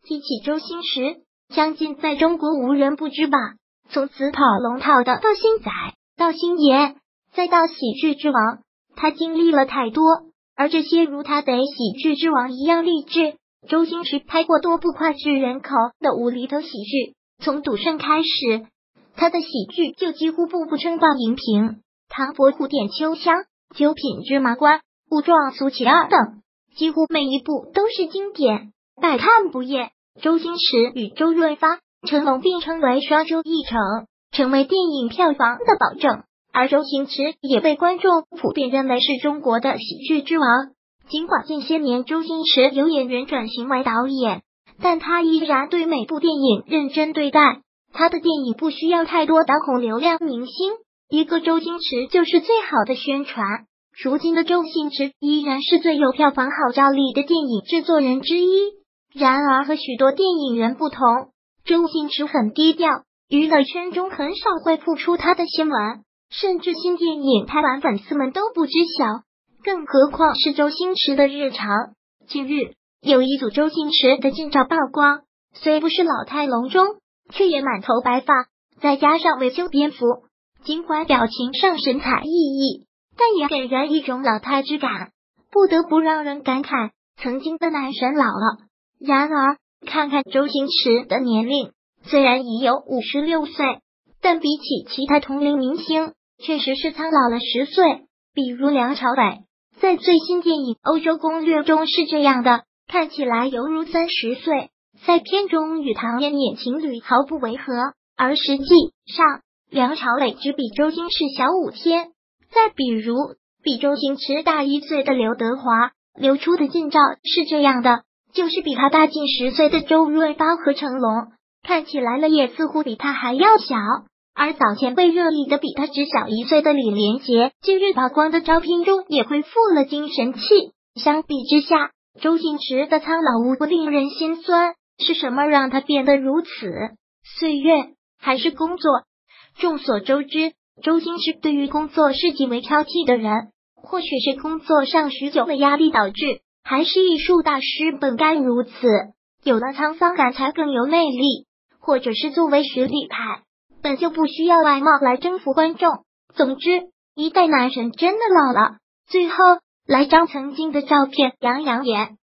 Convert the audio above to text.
提起周星驰，相信在中国无人不知吧。从此跑龙套的到星仔，到星爷，再到喜剧之王，他经历了太多，而这些如他得喜剧之王一样励志。周星驰拍过多部脍炙人口的无厘头喜剧，从赌圣开始，他的喜剧就几乎步步称霸荧屏。唐伯虎点秋香、九品芝麻官、武状苏乞儿等，几乎每一部都是经典，百看不厌。周星驰与周润发、成龙并称为双周一成，成为电影票房的保证。而周星驰也被观众普遍认为是中国的喜剧之王。尽管近些年周星驰由演员转型为导演，但他依然对每部电影认真对待。他的电影不需要太多当红流量明星，一个周星驰就是最好的宣传。如今的周星驰依然是最有票房号召力的电影制作人之一。然而和许多电影人不同，周星驰很低调，娱乐圈中很少会曝出他的新闻，甚至新电影拍完粉丝们都不知晓，更何况是周星驰的日常。近日有一组周星驰的近照曝光，虽不是老态龙钟，却也满头白发，再加上维修蝙蝠，尽管表情上神采奕奕，但也给人一种老态之感，不得不让人感慨曾经的男神老了。然而看看周星驰的年龄，虽然已有56岁，但比起其他同龄明星确实是苍老了10岁。比如梁朝伟在最新电影《欧洲攻略》中是这样的，看起来犹如30岁，在片中与唐嫣演情侣毫不违和，而实际上梁朝伟只比周星驰小5天。再比如比周星驰大1岁的刘德华，流出的近照是这样的，就是比他大近10岁的周润发和成龙，看起来了也似乎比他还要小。而早前被热议的比他只小1岁的李连杰，近日曝光的照片中也恢复了精神气。相比之下，周星驰的苍老无不令人心酸，是什么让他变得如此？岁月还是工作？众所周知，周星驰对于工作是极为挑剔的人，或许是工作上许久的压力导致，还是艺术大师本该如此，有了沧桑感才更有魅力，或者是作为实力派，本就不需要外貌来征服观众。总之，一代男神真的老了。最后来张曾经的照片养养眼。